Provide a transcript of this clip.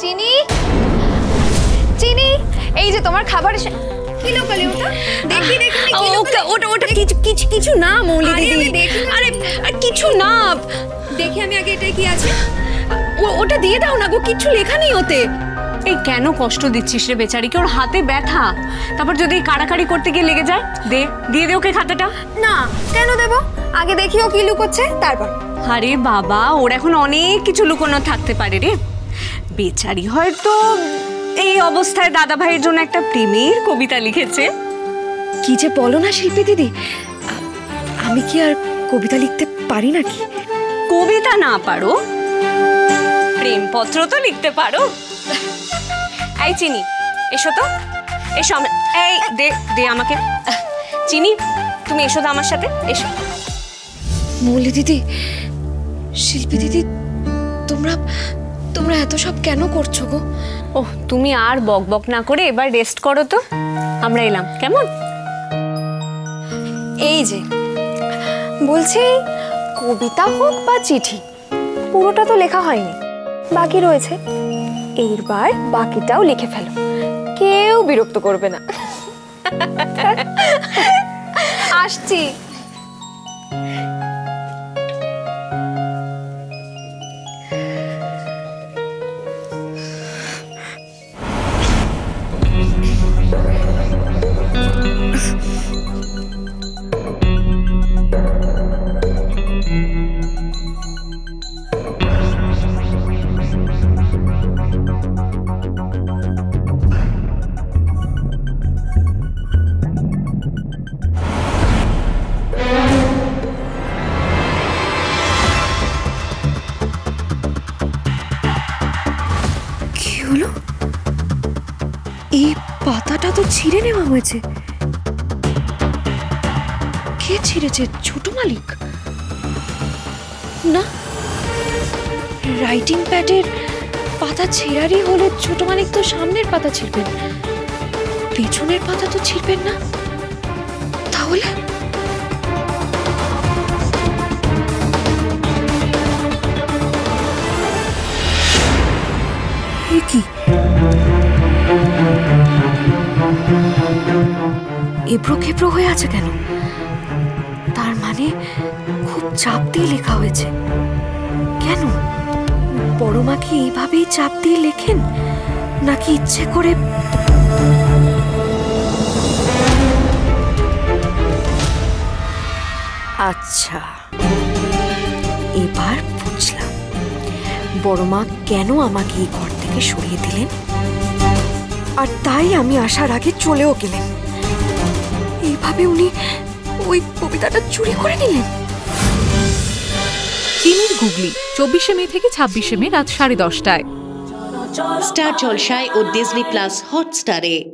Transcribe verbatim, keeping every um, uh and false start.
চিনি চিনি এই যে তোমার খাবার কি লোকালি ওটা দেখি দেখি ওটা ওটা ওটা কিছু কিছু কিছু না মৌলি দিদি আরে কিছু না দেখি আমি আগে এটা কি আছে ওটা দিয়ে দাও না গো কিছু লেখা নেই ওতে। এই কেন কষ্ট দিচ্ছিস রে বেচারিকে? ওর হাতে ব্যথা, তারপর যদি কাড়াকাড়ি করতে গিয়ে লেগে যায়। দে দিয়ে দে ওকে খাতাটা। না কেন দেব, আগে দেখি ও কি লুকোচ্ছে তারপর। আরে বাবা, ওর এখন অনেক কিছু লুকোনো থাকতে পারে রে। বেচারি হয়তো এই অবস্থায় দাদা ভাইয়ের জন্য একটা প্রেমের কবিতা লিখেছে। কি যে বলো না শিল্পী দিদি, আমি কি আর কবিতা লিখতে পারি নাকি? কবিতা না পারো, প্রেমপত্র তো লিখতে পারো। এই চিনি এসো তো, এসো। এই দে দে আমাকে। চিনি তুমি এসো তো আমার সাথে, এসো। মৌলি দিদি, শিল্পী দিদি, তোমরা তোমরা এত সব কেন করছো গো? ও তুমি আর বক বক না করে এবার রেস্ট করো তো, আমরা এলাম কেমন? এই যে বলছি, কবিতা হোক বা চিঠি, পুরোটা তো লেখা হয়নি, বাকি রয়েছে। এইবার বাকিটাও লিখে ফেলো, কেউ বিরক্ত করবে না। আসছি। এই পাতাটা তো ছিঁড়ে নেওয়া হয়েছে। কে ছিঁড়েছে? ছোট মালিক না, রাইটিং প্যাডের পাতা ছেঁড়ারই হলে ছোট মালিক তো সামনের পাতা ছিঁড়বেন, পেছনের পাতা তো ছিঁড়বেন না। তাহলে কি এবড়ো খেবড়ো হয়ে আছে কেন? তার মানে খুব চাপ দিয়ে লেখা হয়েছে। কেন? বড় মা কি এইভাবেই চাপ দিয়ে লেখেন, নাকি ইচ্ছে করে? আচ্ছা, এবার বুঝলাম বড় মা কেন আমাকে এই ঘর থেকে সরিয়ে দিলেন, আর তাই আমি আসার আগে চলেও গেলেন। এইভাবে উনি ওই কবিতাটা চুরি করে নিলেন। চিনির গুগলি চব্বিশে মে থেকে ছাব্বিশে মে রাত সাড়ে দশটায় স্টার জলসায় ও ডিজনি প্লাস হটস্টারে।